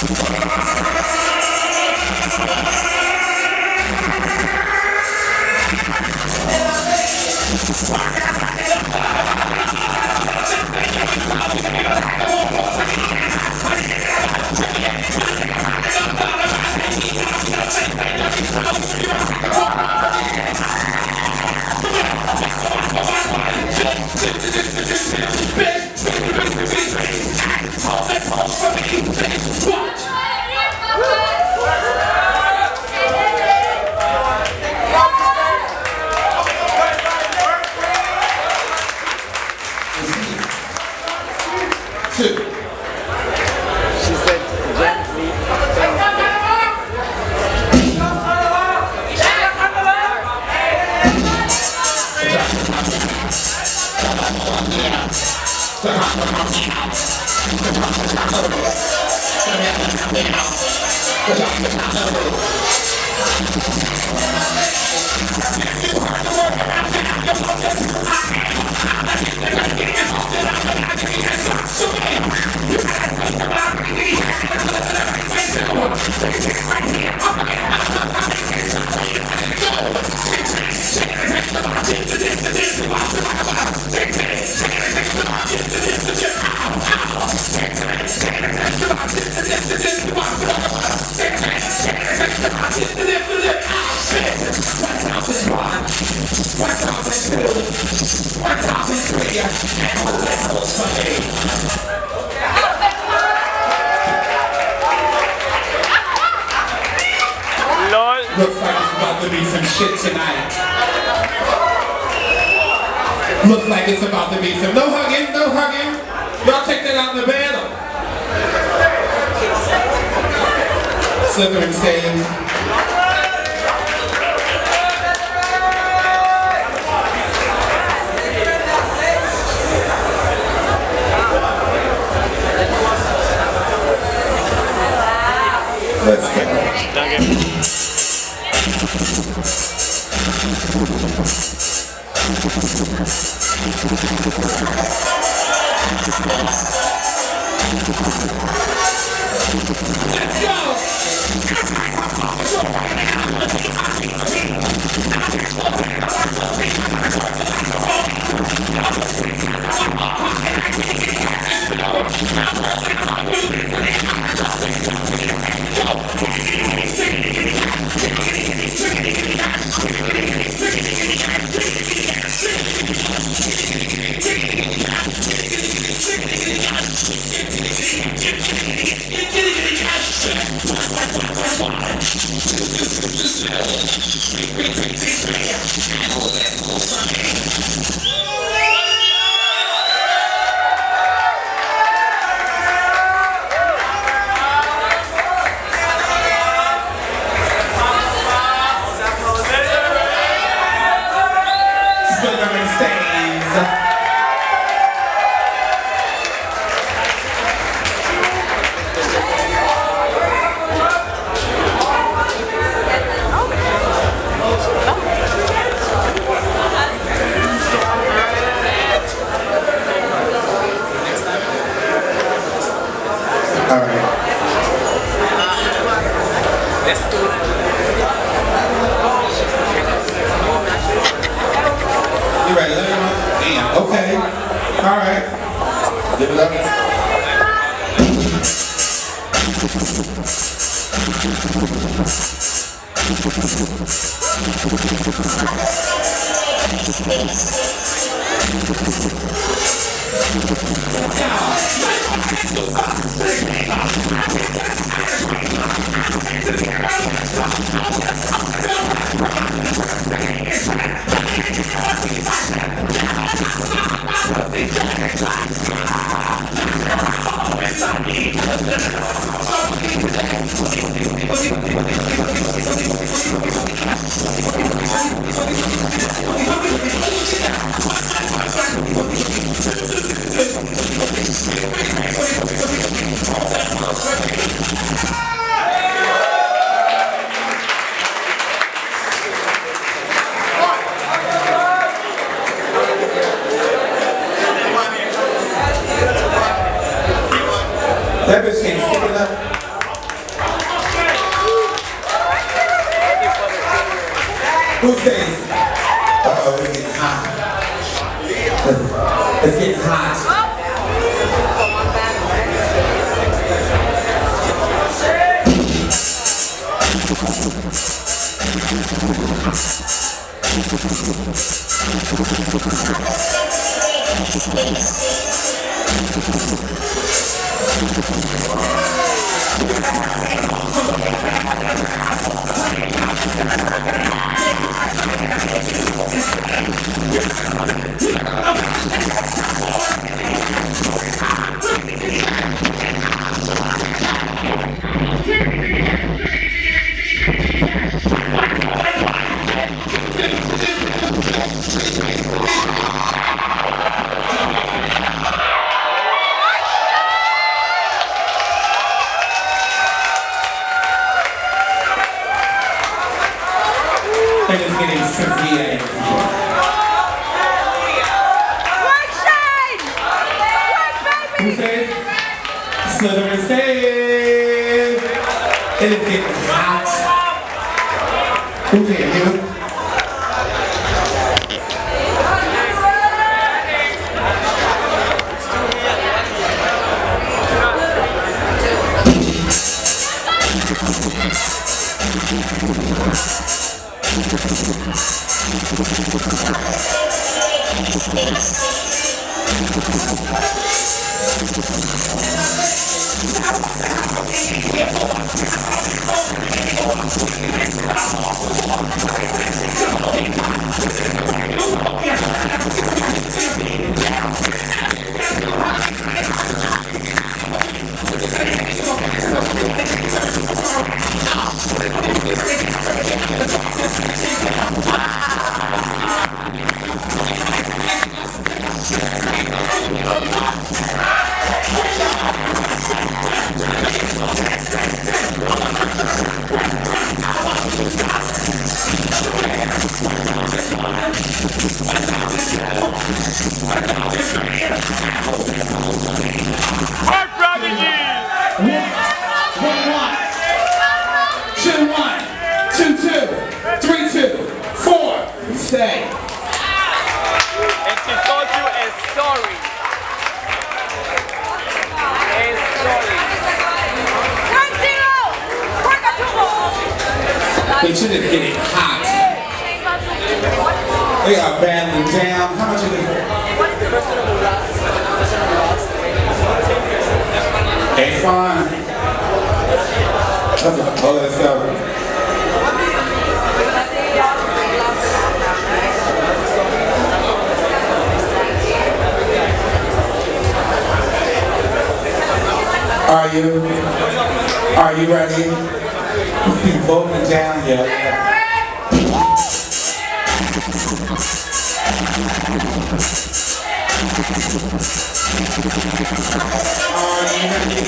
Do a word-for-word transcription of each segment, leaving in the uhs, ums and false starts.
Looks like it's about to be some shit tonight. Looks like it's about to be some... No hugging, no hugging. Y'all take that out in the bed. Slippery stage. Let's go. Let's go! You ready? Let me know. Damn. Okay. All right. Give it up. That bitch can't stick it up. Who says? Uh-oh, it's getting hot. It's getting hot. And it's getting severe in here. Work shine! Work, baby! Who says? Slytherin stays. And it's getting hot. Who's here? You? Say. And she told you a story. A story. One zero! Work at two. They should have getting hot. They are battling down. How much is it? It's fine. That's a, oh, let's go. Are you? Are you ready? You voting down here. Are you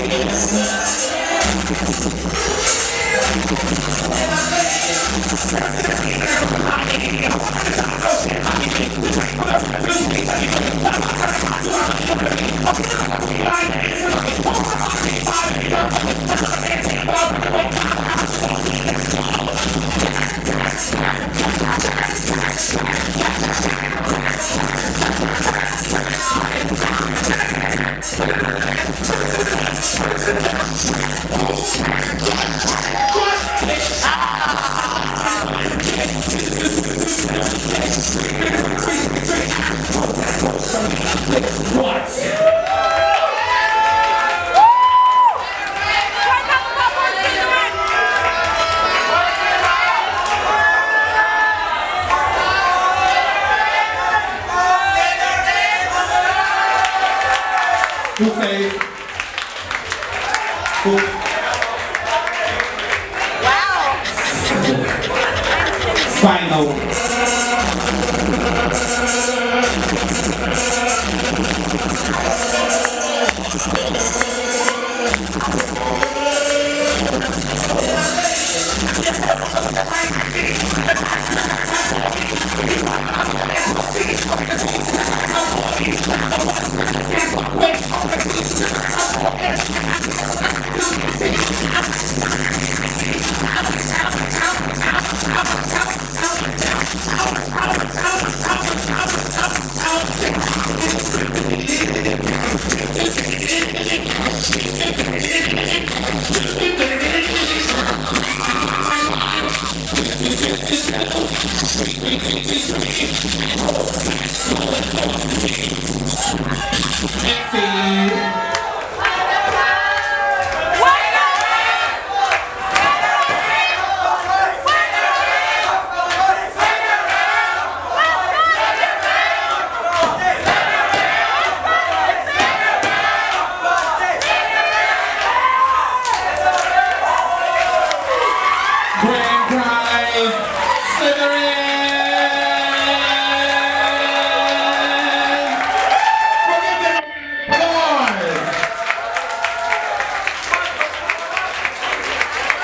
Who says? Who? Wow! Final.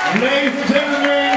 Ladies and gentlemen,